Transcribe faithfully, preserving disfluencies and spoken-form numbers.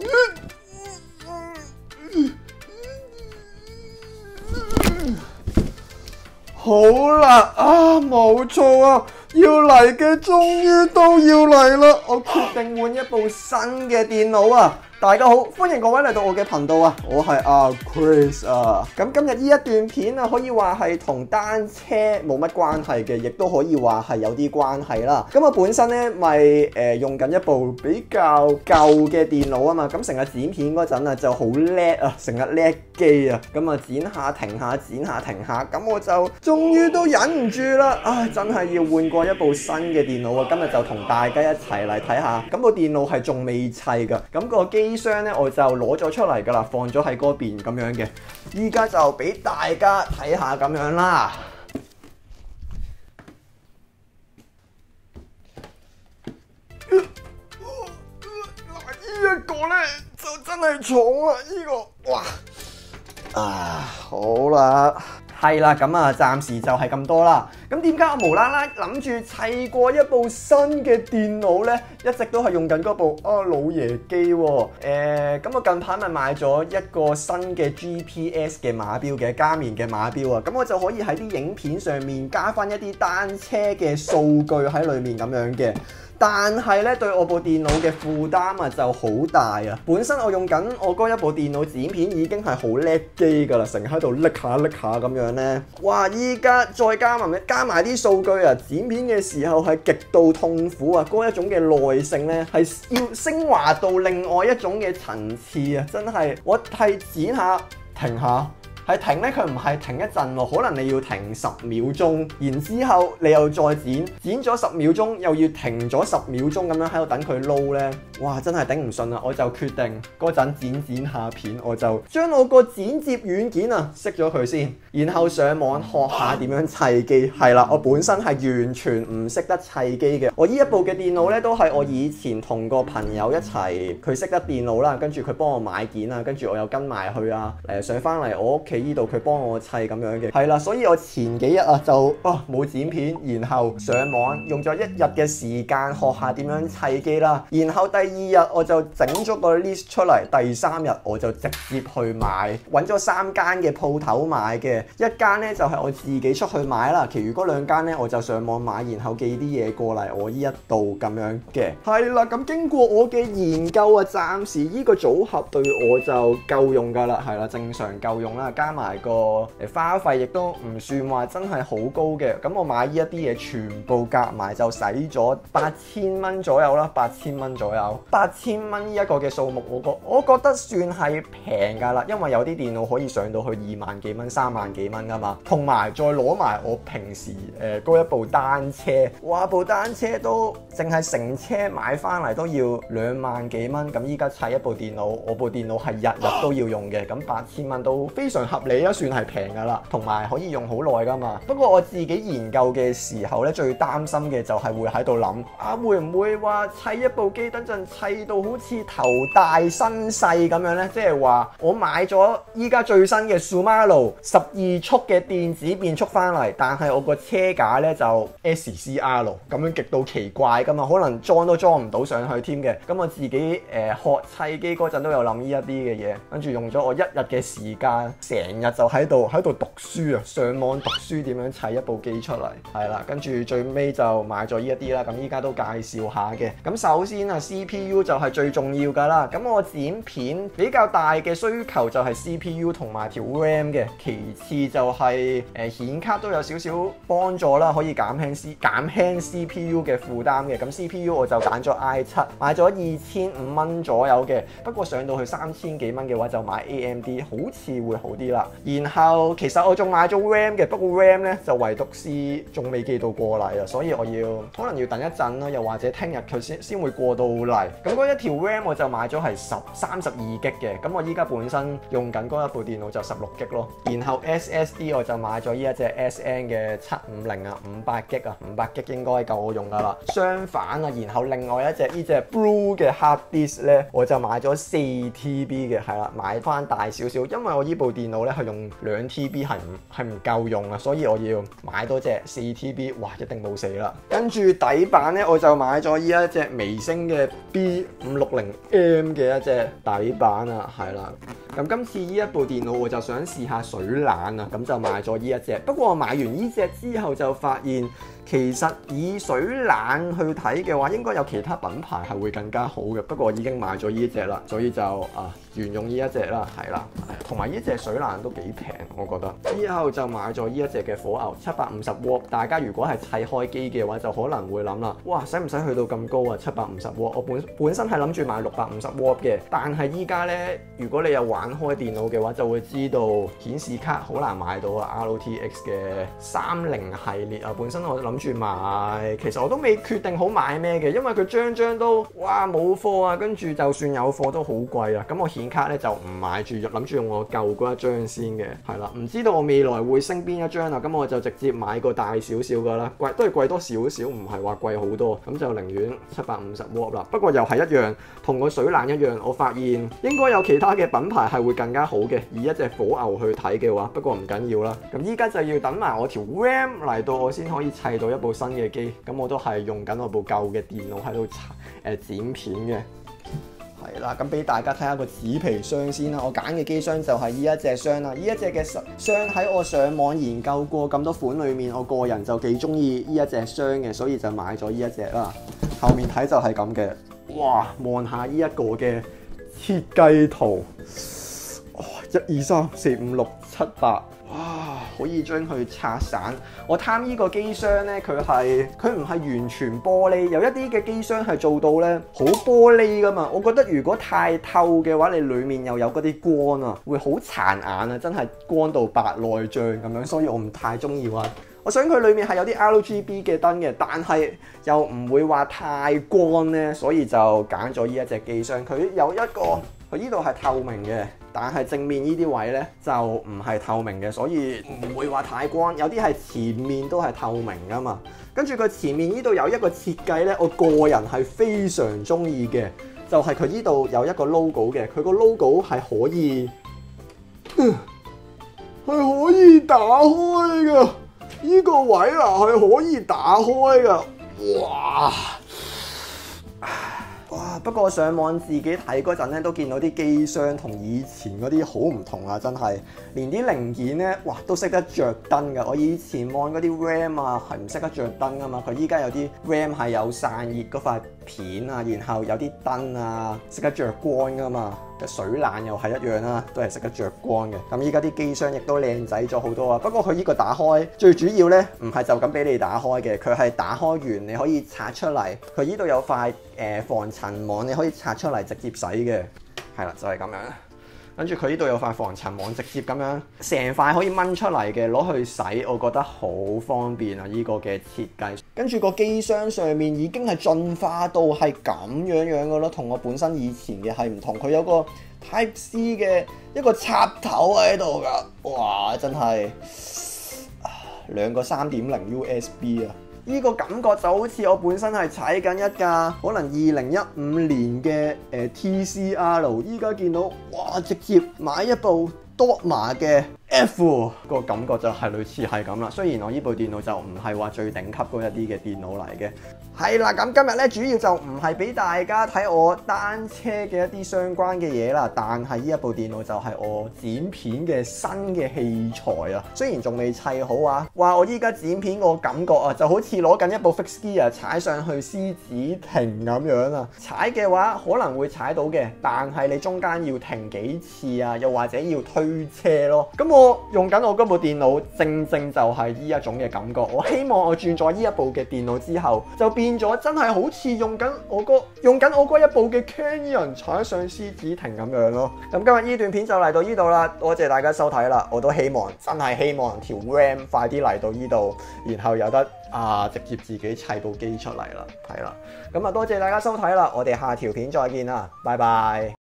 好啦，啊冇錯啊，要嚟嘅終於都要嚟啦！我決定換一部新嘅電腦啊！大家好，歡迎各位嚟到我嘅頻道啊！我係阿 Chris 啊。咁今日呢一段片啊，可以話係同單車冇乜關係嘅，亦都可以話係有啲關係啦。咁我本身咧咪誒用緊一部比較舊嘅電腦啊嘛，咁成日剪片嗰陣啊就好叻啊，成日叻機啊，咁啊剪下停下，剪下停下，咁我就終於都忍唔住啦！唉，真係要換過一部新嘅電腦啊！今日就同大家一齊嚟睇下，咁部電腦係仲未砌㗎，咁個機箱咧我就攞咗出嚟㗎啦，放咗喺嗰邊咁樣嘅。依家就俾大家睇下咁樣啦。嗱，呢一個咧就真係重啊！呢個哇啊，好啦。係啦，咁啊，暫時就係咁多啦。咁點解我無啦啦諗住砌過一部新嘅電腦呢？一直都係用緊嗰部啊老爺機喎。誒、呃，咁我近排咪買咗一個新嘅 G P S 嘅碼錶嘅加棉嘅碼錶啊。咁我就可以喺啲影片上面加翻一啲單車嘅數據喺裡面咁樣嘅。但係咧，對我部電腦嘅負擔啊就好大啊！本身我用緊我嗰一部電腦剪片已經係好叻機㗎啦，成日喺度拎下拎下咁樣咧。哇！依家再加埋加埋啲數據啊，剪片嘅時候係極度痛苦啊！嗰一種嘅耐性咧係要升華到另外一種嘅層次啊！真係我係剪下停下。係停咧，佢唔係停一陣喎，可能你要停十秒鐘，然之後你又再剪，剪咗十秒鐘，又要停咗十秒鐘咁樣喺度等佢撈咧，哇！真係頂唔順啦，我就決定嗰陣剪剪下片，我就將我個剪接軟件啊熄咗佢先，然後上網學下點樣砌機。係啦，我本身係完全唔識得砌機嘅，我呢一部嘅電腦咧都係我以前同個朋友一齊，佢識得電腦啦，跟住佢幫我買件啊，跟住我又跟埋去啊，誒上翻嚟我屋企呢度佢幫我砌咁樣嘅，係啦，所以我前幾日啊就啊冇剪片，然後上網用咗一日嘅時間學下點樣砌機啦，然後第二日我就整咗個 list 出嚟，第三日我就直接去買，揾咗三間嘅鋪頭買嘅，一間呢就係我自己出去買啦，其餘嗰兩間呢我就上網買，然後寄啲嘢過嚟我呢一度咁樣嘅，係啦，咁經過我嘅研究啊，暫時呢個組合對我就夠用㗎啦，係啦，正常夠用啦，加埋個誒花費亦都唔算話真係好高嘅，咁我買呢一啲嘢全部夾埋就使咗八千蚊左右啦，八千蚊左右，八千蚊呢一個嘅數目，我覺我覺得算係平㗎啦，因為有啲電腦可以上到去二萬幾蚊、三萬幾蚊㗎嘛，同埋再攞埋我平時誒嗰、呃、一部單車，哇部單車都淨係成車買翻嚟都要兩萬幾蚊，咁依家砌一部電腦，我部電腦係日日都要用嘅，咁八千蚊都非常合理啊！算係平噶啦，同埋可以用好耐噶嘛。不過我自己研究嘅時候咧，最擔心嘅就係會喺度諗啊，會唔會話砌一部機等陣砌到好似頭大身細咁樣呢？即係話我買咗依家最新嘅 Shimano 十二速嘅電子變速翻嚟，但係我個車架呢就 S C R 咁樣，極度奇怪噶嘛，可能裝都裝唔到上去添嘅。咁我自己誒、呃、學砌機嗰陣都有諗呢一啲嘅嘢，跟住用咗我一日嘅時間，成日就喺度喺度讀書啊，上網讀書點樣砌一部機出嚟，係啦，跟住最尾就買咗呢一啲啦。咁依家都介紹下嘅。咁首先啊 C P U 就係最重要噶啦。咁我剪片比較大嘅需求就係 C P U 同埋條 RAM 嘅，其次就係誒顯卡都有少少幫助啦，可以減輕 C 減輕 C P U 嘅負擔嘅。咁 C P U 我就揀咗 i 七，買咗二千五蚊左右嘅。不過上到去三千幾蚊嘅話就買 A M D 好似會好啲啦。然後其實我仲買咗 RAM 嘅，不過 RAM 咧就唯獨是仲未寄到過嚟啊，所以我要可能要等一陣啦，又或者聽日佢先先會過到嚟。咁嗰一條 RAM 我就買咗係十三十二 G 嘅，咁我依家本身用緊嗰一部電腦就十六 G 咯。然後 S S D 我就買咗呢一隻 S N 嘅七五零啊，五百 G 啊，五百 G 應該夠我用噶啦。相反啊，然後另外一隻呢隻 Blue 嘅 Hard Disk 咧，我就買咗四 T B 嘅，係啦，買翻大少少，因為我呢部電腦腦咧係用兩 T B 係唔係唔夠用啊，所以我要買多隻四 T B， 哇一定冇死啦。跟住底板咧我就買咗依一隻微星嘅 B 五六零 M 嘅一隻底板啊，係啦。咁今次呢一部電腦我就想試下水冷啊，咁就買咗呢一隻。不過我買完呢隻之後就發現，其實以水冷去睇嘅話，應該有其他品牌係會更加好嘅。不過我已經買咗呢隻啦，所以就啊沿用呢一隻啦，係啦。同埋呢隻水冷都幾平，我覺得。之後就買咗呢一隻嘅火牛七百五十瓦。大家如果係砌開機嘅話，就可能會諗啦，哇，使唔使去到咁高啊？七百五十瓦，我本本身係諗住買六百五十瓦嘅，但係依家呢，如果你有玩開電腦嘅話，就會知道顯示卡好難買到啊 R T X 嘅三零系列啊。本身我諗住買，其實我都未決定好買咩嘅，因為佢張張都哇冇貨啊，跟住就算有貨都好貴啊。咁我顯卡咧就唔買住，諗住用我舊嗰一張先嘅，係啦。唔知道我未來會升邊一張啊？咁我就直接買個大少少噶啦，貴都係貴多少少，唔係話貴好多。咁就寧願七百五十瓦啦。不過又係一樣，同個水冷一樣，我發現應該有其他嘅品牌係會更加好嘅。以一隻火牛去睇嘅話，不過唔緊要啦。咁依家就要等埋我條 RAM 嚟到，我先可以砌到一部新嘅機。咁我都係用緊我部舊嘅電腦喺度誒剪片嘅。係啦，咁俾大家睇下個紙皮箱先啦。我揀嘅機箱就係呢一隻箱啦。呢一隻嘅箱喺我上網研究過咁多款裏面，我個人就幾中意呢一隻箱嘅，所以就買咗呢一隻啦。後面睇就係咁嘅。哇，望下呢一個嘅設計圖。一二三四五六七八，哇！可以將佢拆散。我貪呢個機箱呢，佢係佢唔係完全玻璃，有一啲嘅機箱係做到呢好玻璃噶嘛。我覺得如果太透嘅話，你裡面又有嗰啲光啊，會好殘眼啊，真係光到白內障咁樣，所以我唔太中意啊。我想佢裏面係有啲 R G B 嘅燈嘅，但係又唔會話太光呢，所以就揀咗呢一隻機箱。佢有一個，佢呢度係透明嘅，但係正面呢啲位呢就唔係透明嘅，所以唔會話太光。有啲係前面都係透明噶嘛。跟住佢前面呢度有一個設計呢，我個人係非常中意嘅，就係佢呢度有一個 logo 嘅，佢個 logo 係可以係可以打開㗎。呢個位啊係可以打開噶，哇！哇！不過上網自己睇嗰陣咧，都見到啲機箱同以前嗰啲好唔同啊，真係連啲零件咧，哇都識得着燈噶。我以前望嗰啲 RAM 啊係唔識得着燈噶嘛，佢依家有啲 RAM 係有散熱嗰塊片啊，然後有啲燈啊識得着光噶嘛。水冷又係一樣啦，都係識得着光嘅。咁依家啲機箱亦都靚仔咗好多啊。不過佢呢個打開最主要呢，唔係就咁俾你打開嘅，佢係打開完你可以拆出嚟。佢呢度有塊誒、呃、防塵網，你可以拆出嚟直接洗嘅。係啦，就係、是、咁樣。跟住佢呢度有塊防塵網，直接咁樣成塊可以掹出嚟嘅，攞去洗，我覺得好方便啊！呢個嘅設計，跟住個機箱上面已經係進化到係咁樣樣嘅咯，同我本身以前嘅係唔同。佢有個 Type C 嘅一個插頭喺度噶，哇！真係兩個三點零 U S B 啊！呢個感覺就好似我本身係踩緊一架可能二零一五年嘅誒 T C R， 依家見到哇，直接買一部 Dogma 嘅 F， 個感覺就係類似係咁啦。雖然我呢部電腦就唔係話最頂級嗰一啲嘅電腦嚟嘅。係啦，咁今日咧主要就唔係俾大家睇我單車嘅一啲相關嘅嘢啦，但係呢一部電腦就係我剪片嘅新嘅器材啊。雖然仲未砌好啊，哇！我依家剪片個感覺啊，就好似攞緊一部 fixed gear 踩上去獅子亭咁樣啊。踩嘅話可能會踩到嘅，但係你中間要停幾次啊，又或者要推車咯。咁我用緊我嗰部電腦，正正就係呢一種嘅感覺。我希望我轉咗呢一部嘅電腦之後，就變變咗真係好似用緊我個用緊我嗰一部嘅 Canyon 踩上獅子亭咁樣咯。咁今日呢段片就嚟到呢度啦，多謝大家收睇啦。我都希望真係希望條 RAM 快啲嚟到呢度，然後有得啊直接自己砌部機出嚟啦。係啦，咁啊多謝大家收睇啦，我哋下條片再見啦，拜拜。